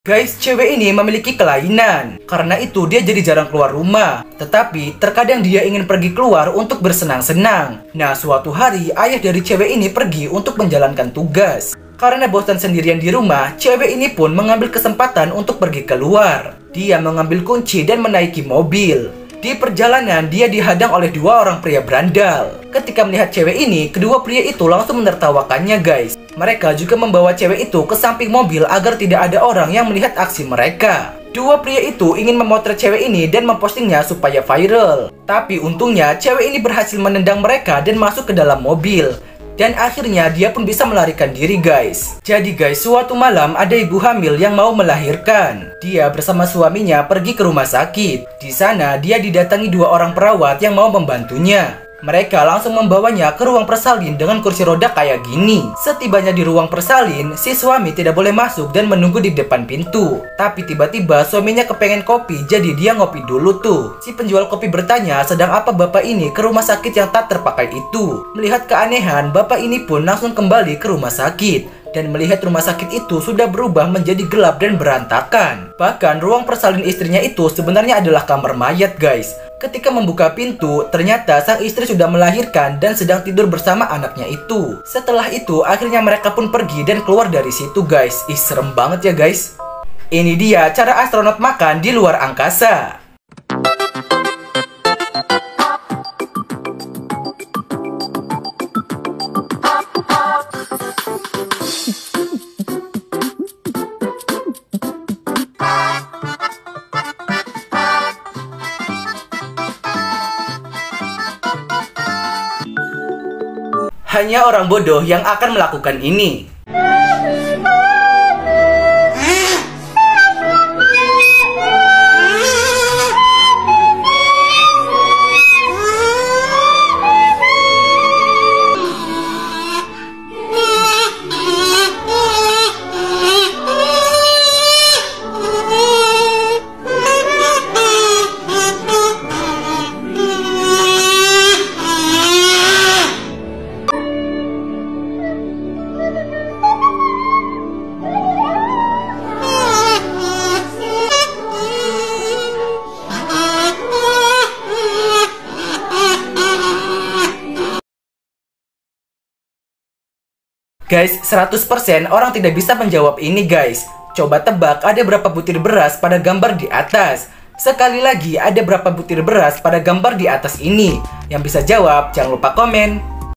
Guys, cewek ini memiliki kelainan. Karena itu dia jadi jarang keluar rumah. Tetapi terkadang dia ingin pergi keluar untuk bersenang-senang. Nah, suatu hari ayah dari cewek ini pergi untuk menjalankan tugas. Karena bosan sendirian di rumah, cewek ini pun mengambil kesempatan untuk pergi keluar. Dia mengambil kunci dan menaiki mobil. Di perjalanan, dia dihadang oleh dua orang pria berandal. Ketika melihat cewek ini, kedua pria itu langsung menertawakannya, guys. Mereka juga membawa cewek itu ke samping mobil agar tidak ada orang yang melihat aksi mereka. Dua pria itu ingin memotret cewek ini dan mempostingnya supaya viral. Tapi untungnya, cewek ini berhasil menendang mereka dan masuk ke dalam mobil. Dan akhirnya dia pun bisa melarikan diri, guys. Jadi guys, suatu malam ada ibu hamil yang mau melahirkan. Dia bersama suaminya pergi ke rumah sakit. Di sana dia didatangi dua orang perawat yang mau membantunya. Mereka langsung membawanya ke ruang persalin dengan kursi roda kayak gini. Setibanya di ruang persalin, si suami tidak boleh masuk dan menunggu di depan pintu. Tapi tiba-tiba suaminya kepengen kopi, jadi dia ngopi dulu tuh. Si penjual kopi bertanya, sedang apa bapak ini ke rumah sakit yang tak terpakai itu? Melihat keanehan, bapak ini pun langsung kembali ke rumah sakit. Dan melihat rumah sakit itu sudah berubah menjadi gelap dan berantakan. Bahkan ruang persalin istrinya itu sebenarnya adalah kamar mayat, guys. Ketika membuka pintu, ternyata sang istri sudah melahirkan dan sedang tidur bersama anaknya itu. Setelah itu, akhirnya mereka pun pergi dan keluar dari situ, guys. Ih, serem banget ya, guys. Ini dia cara astronot makan di luar angkasa. Hanya orang bodoh yang akan melakukan ini. Guys, 100% orang tidak bisa menjawab ini, guys. Coba tebak ada berapa butir beras pada gambar di atas. Sekali lagi, ada berapa butir beras pada gambar di atas ini? Yang bisa jawab, jangan lupa komen.